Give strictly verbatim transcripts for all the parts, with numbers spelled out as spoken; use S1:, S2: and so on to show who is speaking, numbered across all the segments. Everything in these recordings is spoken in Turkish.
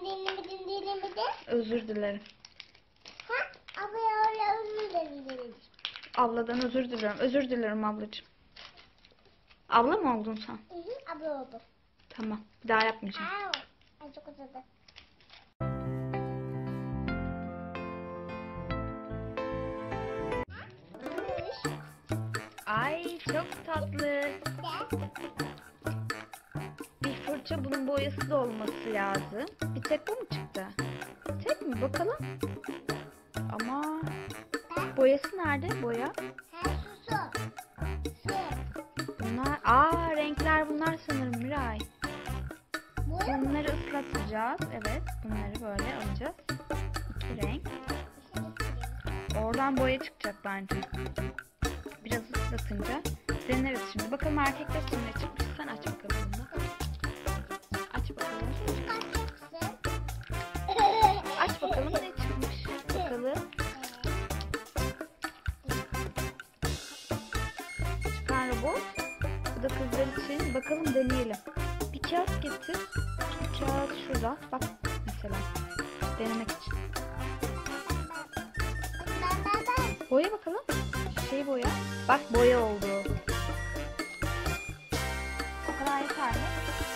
S1: dinlemedim dinlemedim.
S2: Özür dilerim.
S1: Ha? Abla özür dilerim.
S2: Abladan özür diliyorum. Özür dilerim ablacığım. Abla mı oldun sen?
S1: Hı hı, abla oldu.
S2: Tamam. Bir daha yapmayacağım.
S1: Aa, ay çok uzadı.
S2: Ay çok tatlı. Bir fırça, bunun boyası da olması lazım. Bir tek bu mu çıktı? Tek mi? Bakalım. Ama boyası nerede? Boya.
S1: Ha, su su.
S2: Bunlar, aa renkler bunlar sanırım Miray.
S1: Boya
S2: Bunları ıslatacağız. Evet, bunları böyle alacağız. İki renk. Oradan boya çıkacak bence. Biraz ıslatınca deneriz şimdi. Bakalım erkekler için ne çıkmış. Sen aç bakalım bunu. Aç bakalım. Aç bakalım ne çıkmış. Bakalım. Çıkan robot. Bu da kızlar için. Bakalım deneyelim. Bir kağıt getir. Kağıt şurada. Bak mesela. Denemek için. Boya bakalım. Şey boya. Bak boya oldu. O kadar yeter mi?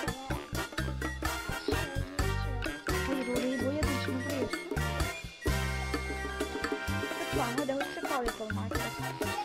S2: Hayır orayı boyadın şimdi boyuyorsun. Lütfen hadi hoşça kal yapalım arkadaşlar.